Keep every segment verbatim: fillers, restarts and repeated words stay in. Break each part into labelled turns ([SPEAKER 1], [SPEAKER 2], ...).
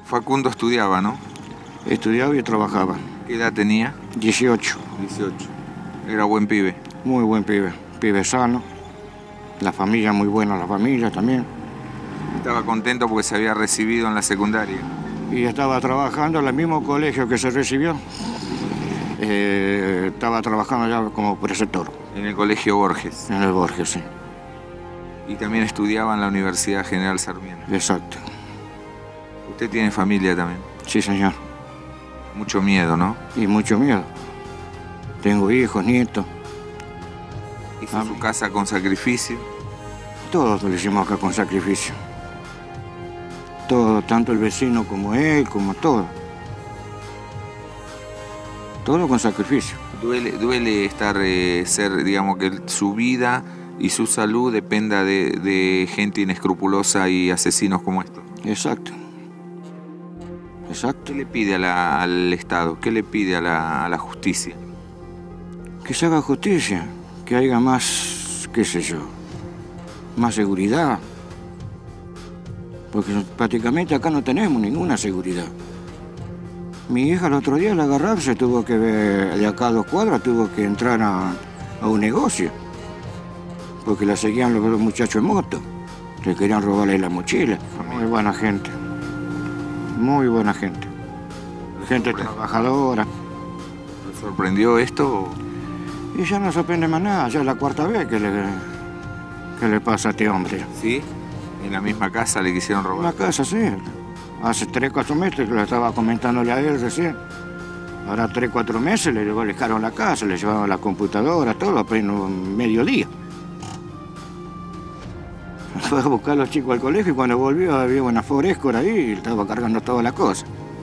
[SPEAKER 1] Facundo estudiaba, ¿no?
[SPEAKER 2] Estudiaba y trabajaba.
[SPEAKER 1] ¿Qué edad tenía?
[SPEAKER 2] dieciocho.
[SPEAKER 1] dieciocho. Era buen pibe.
[SPEAKER 2] Muy buen pibe. Pibe sano. La familia muy buena, la familia también.
[SPEAKER 1] Estaba contento porque se había recibido en la secundaria.
[SPEAKER 2] Y estaba trabajando en el mismo colegio que se recibió. Eh, estaba trabajando ya como preceptor.
[SPEAKER 1] En el colegio Borges.
[SPEAKER 2] En el Borges, sí.
[SPEAKER 1] Y también estudiaba en la Universidad General Sarmiento.
[SPEAKER 2] Exacto.
[SPEAKER 1] Usted tiene familia también.
[SPEAKER 2] Sí, señor.
[SPEAKER 1] Mucho miedo, ¿no?
[SPEAKER 2] Y mucho miedo. Tengo hijos, nietos.
[SPEAKER 1] Hizo ah, su casa con sacrificio.
[SPEAKER 2] Todos lo hicimos acá con sacrificio. Todo, tanto el vecino como él, como todo. Todo con sacrificio.
[SPEAKER 1] Duele, duele estar, eh, ser, digamos, que su vida y su salud dependa de, de gente inescrupulosa y asesinos como estos.
[SPEAKER 2] Exacto. Exacto.
[SPEAKER 1] ¿Qué le pide a la, al Estado? ¿Qué le pide a la, a la justicia?
[SPEAKER 2] Que se haga justicia, que haya más, qué sé yo, más seguridad. Porque prácticamente acá no tenemos ninguna seguridad. Mi hija el otro día al agarrarse tuvo que ver, de acá a dos cuadras, tuvo que entrar a, a un negocio. Porque la seguían los, los muchachos en moto. Le querían robarle la mochila. Muy buena gente. Muy buena gente. Gente trabajadora.
[SPEAKER 1] ¿Le sorprendió esto?
[SPEAKER 2] Y ya no sorprende más nada. Ya es la cuarta vez que le, que le pasa a este hombre.
[SPEAKER 1] ¿Sí? ¿En la misma casa le quisieron robar?
[SPEAKER 2] En la casa, sí. Hace tres, cuatro meses que lo estaba comentándole a él recién. Ahora tres, cuatro meses le dejaron la casa, le llevaron la computadora, todo, apenas mediodía. Fue a buscar a los chicos al colegio y cuando volvió había una forescora ahí y estaba cargando todas las cosas.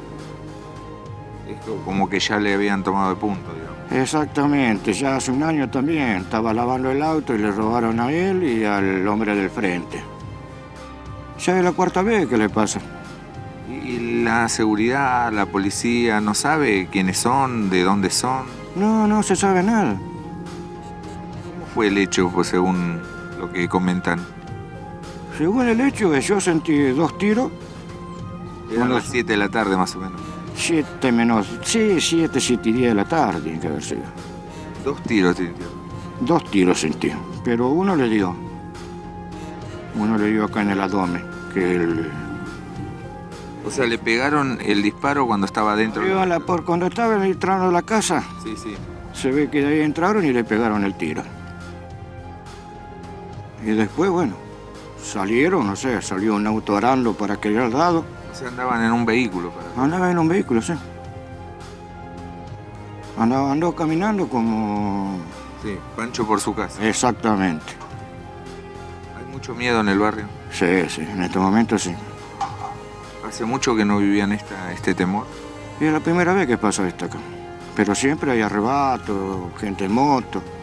[SPEAKER 1] Es como que ya le habían tomado de punto, digamos.
[SPEAKER 2] Exactamente, ya hace un año también. Estaba lavando el auto y le robaron a él y al hombre del frente. Ya es la cuarta vez que le pasa.
[SPEAKER 1] ¿Y la seguridad, la policía, no sabe quiénes son, de dónde son?
[SPEAKER 2] No, no se sabe nada.
[SPEAKER 1] ¿Cómo fue el hecho, pues, según lo que comentan?
[SPEAKER 2] Según el hecho, yo sentí dos tiros.
[SPEAKER 1] Eran las siete de la tarde, más o menos.
[SPEAKER 2] Siete menos... Sí, siete, siete y diez de la tarde tiene que haber sido.
[SPEAKER 1] ¿Dos tiros sintió?
[SPEAKER 2] Dos tiros sentí, pero uno le dio. Uno le dio acá en el abdomen, que el...
[SPEAKER 1] O sea, ¿le pegaron el disparo cuando estaba dentro?
[SPEAKER 2] De la... Por cuando estaba entrando a la casa,
[SPEAKER 1] sí, sí.
[SPEAKER 2] Se ve que de ahí entraron y le pegaron el tiro. Y después, bueno, salieron, no sé, salió un auto arando para aquel lado.
[SPEAKER 1] O sea, andaban en un vehículo. Para...
[SPEAKER 2] Andaban en un vehículo, sí. Andaba, andó caminando como...
[SPEAKER 1] Sí, Pancho por su casa.
[SPEAKER 2] Exactamente.
[SPEAKER 1] ¿Hay mucho miedo en el barrio?
[SPEAKER 2] Sí, sí, en este momento sí.
[SPEAKER 1] ¿Hace mucho que no vivían esta, este temor?
[SPEAKER 2] Y es la primera vez que pasa esto acá. Pero siempre hay arrebatos, gente en moto.